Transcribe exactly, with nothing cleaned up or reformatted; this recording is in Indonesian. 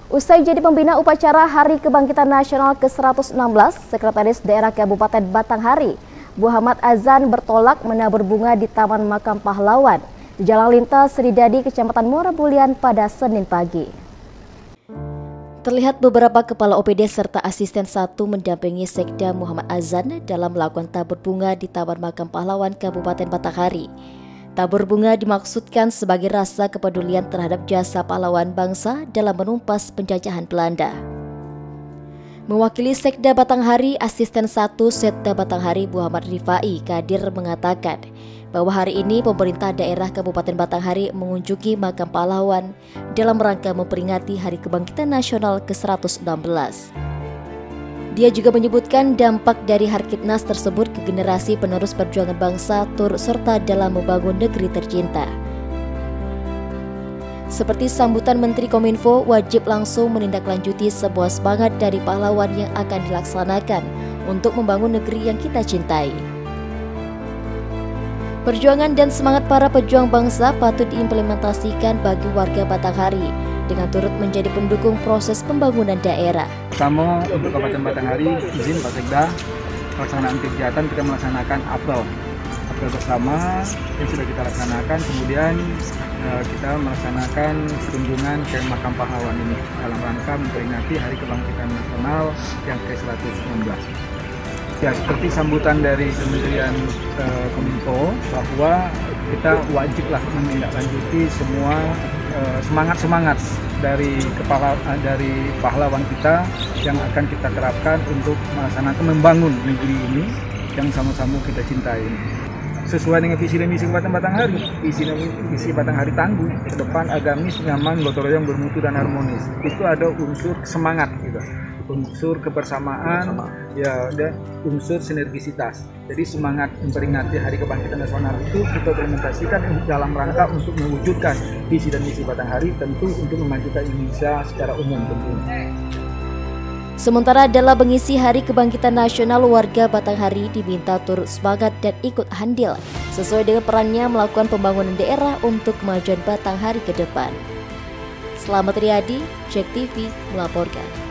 Usai jadi pembina upacara Hari Kebangkitan Nasional ke seratus enam belas, Sekretaris Daerah Kabupaten Batanghari, Muhammad Azan bertolak menabur bunga di Taman Makam Pahlawan di Jalan Lintas Sridadi, Kecamatan Muara Bulian pada Senin pagi. Terlihat beberapa kepala O P D serta asisten satu mendampingi Sekda Muhammad Azan dalam melakukan tabur bunga di Taman Makam Pahlawan Kabupaten Batanghari. Tabur bunga dimaksudkan sebagai rasa kepedulian terhadap jasa pahlawan bangsa dalam menumpas penjajahan Belanda. Mewakili Sekda Batanghari, asisten satu Sekda Batanghari Muhammad Rifai Kadir mengatakan bahwa hari ini pemerintah daerah Kabupaten Batanghari mengunjungi makam pahlawan dalam rangka memperingati Hari Kebangkitan Nasional ke seratus enam belas. Dia juga menyebutkan dampak dari Harkitnas tersebut ke generasi penerus perjuangan bangsa turut serta dalam membangun negeri tercinta. Seperti sambutan Menteri Kominfo, wajib langsung menindaklanjuti sebuah semangat dari pahlawan yang akan dilaksanakan untuk membangun negeri yang kita cintai. Perjuangan dan semangat para pejuang bangsa patut diimplementasikan bagi warga Batanghari dengan turut menjadi pendukung proses pembangunan daerah. Pertama, untuk Kabupaten Batanghari, izin Pak Sekda, pelaksanaan kegiatan kita melaksanakan apel. Apel bersama yang sudah kita laksanakan, kemudian eh, kita melaksanakan kunjungan ke makam pahlawan ini dalam rangka memperingati Hari Kebangkitan Nasional yang ke seratus enam belas. Ya, seperti sambutan dari Kementerian eh, Kominfo bahwa kita wajiblah menindaklanjuti semua semangat-semangat dari kepala dari pahlawan kita yang akan kita terapkan untuk melaksanakan membangun negeri ini yang sama-sama kita cintai. Sesuai dengan visi dan misi Kabupaten Batanghari, visi dan misi Batanghari tangguh, ke depan agamis, nyaman, gotong royong, bermutu dan harmonis. Itu ada unsur semangat gitu. Unsur kebersamaan, ya, dan unsur sinergisitas. Jadi semangat memperingati Hari Kebangkitan Nasional itu kita implementasikan dalam rangka untuk mewujudkan visi dan misi Batanghari, tentu untuk memajukan Indonesia secara umum tentunya. Sementara dalam mengisi Hari Kebangkitan Nasional, warga Batanghari diminta turut semangat dan ikut andil sesuai dengan perannya melakukan pembangunan daerah untuk kemajuan Batanghari ke depan. Selamat Riyadi, Jack T V melaporkan.